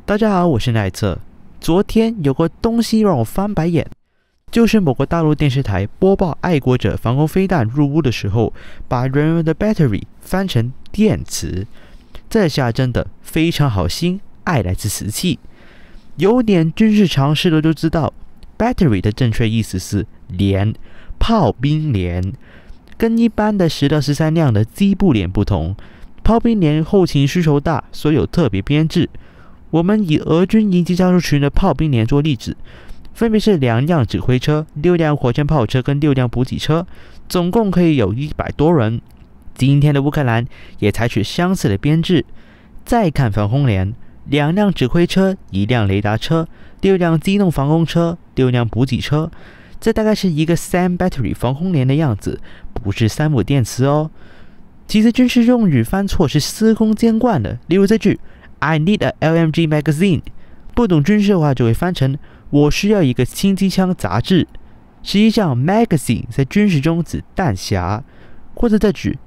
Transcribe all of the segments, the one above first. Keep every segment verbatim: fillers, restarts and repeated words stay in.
大家好，我是奈策。昨天有个东西让我翻白眼，就是某个大陆电视台播报爱国者防空飞弹入屋的时候，把人们的 battery 翻成电池。这下真的非常好心，爱来自瓷器。有点军事常识的都知道 ，battery 的正确意思是连，炮兵连。跟一般的十到十三辆的机步连不同，炮兵连后勤需求大，所以有特别编制。我们以俄军营级战术群的炮兵连做例子，分别是两辆指挥车、六辆火箭炮车跟六辆补给车，总共可以有一百多人。今天的乌克兰也采取相似的编制。再看防空连，两辆指挥车、一辆雷达车、六辆机动防空车、六辆补给车，这大概是一个三 battery 防空连的样子，不是三母电池哦。其实军事用语翻错是司空见惯的，例如这句 I need a L M G magazine， 不懂军事的话就会翻成我需要一个轻机枪杂志。实际上 magazine 在军事中指弹匣，或者这句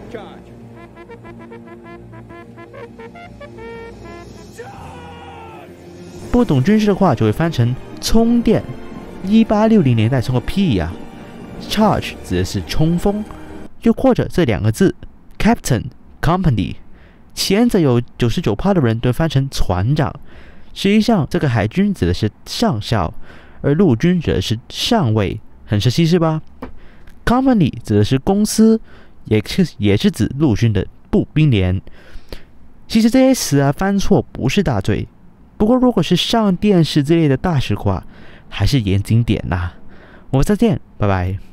不懂军事的话就会翻成充电。一八六零年代充个屁呀、啊、！Charge 指的是冲锋，又或者这两个字 Captain Company， 前者有 百分之九十九 的人都翻成船长。实际上，这个海军指的是上校，而陆军指的是上尉，很熟悉是吧 ？Company 指的是公司，也是也是指陆军的步兵连。其实这些词啊翻错不是大罪。不过，如果是上电视之类的大事话，还是严谨点啦。我们再见，拜拜。